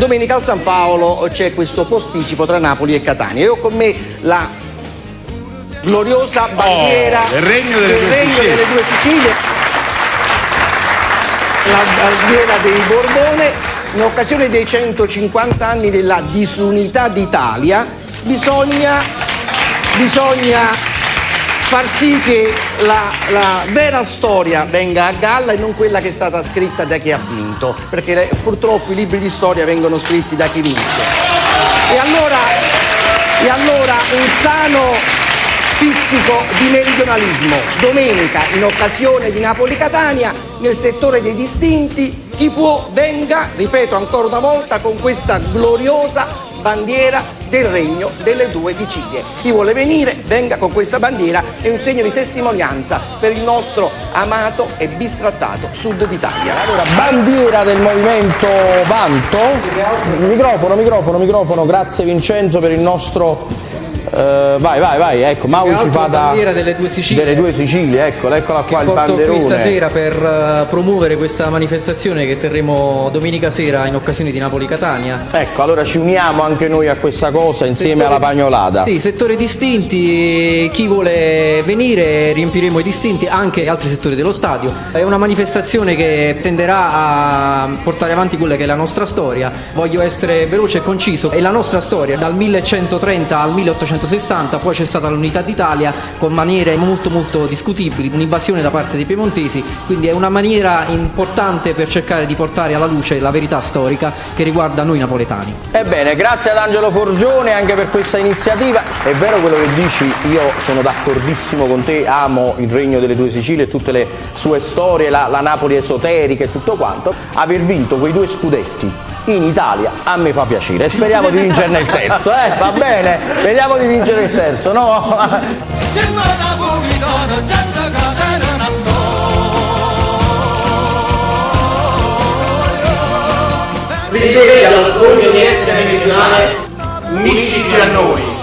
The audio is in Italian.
domenica al San Paolo c'è questo posticipo tra Napoli e Catania. Io ho con me la gloriosa bandiera del Regno delle due Sicilie, la bandiera dei Borbone. In occasione dei 150 anni della disunità d'Italia bisogna far sì che la vera storia venga a galla e non quella che è stata scritta da chi ha vinto, perché purtroppo i libri di storia vengono scritti da chi vince. E allora un sano pizzico di meridionalismo. Domenica, in occasione di Napoli-Catania, nel settore dei distinti, chi può venga, ripeto ancora una volta, con questa gloriosa bandiera del Regno delle due Sicilie. Chi vuole venire, venga con questa bandiera, è un segno di testimonianza per il nostro amato e bistrattato Sud d'Italia. Allora, bandiera del movimento Vanto. Microfono, grazie Vincenzo per il nostro... vai, ecco, Mauro ci fa da bandiera delle due Sicilie, eccola qua, il banderone. Qui stasera per promuovere questa manifestazione che terremo domenica sera in occasione di Napoli-Catania. Ecco, allora ci uniamo anche noi a questa cosa insieme alla Pagnolata. Sì, settore distinti, chi vuole venire riempiremo i distinti, anche altri settori dello stadio. È una manifestazione che tenderà a portare avanti quella che è la nostra storia. Voglio essere veloce e conciso, è la nostra storia dal 1130 al 1860, poi c'è stata l'unità d'Italia con maniere molto discutibili, un'invasione da parte dei piemontesi, quindi è una maniera importante per cercare di portare alla luce la verità storica che riguarda noi napoletani. Ebbene, grazie ad Angelo Forgione anche per questa iniziativa. È vero quello che dici, io sono d'accordissimo con te, amo il Regno delle due Sicilie e tutte le sue storie, la Napoli esoterica e tutto quanto. Aver vinto quei 2 scudetti in Italia a me fa piacere e speriamo di vincerne il terzo, va bene? Vediamo di vincere il terzo, no? Vedete l'orgoglio di essere meridionale, unisciti a noi.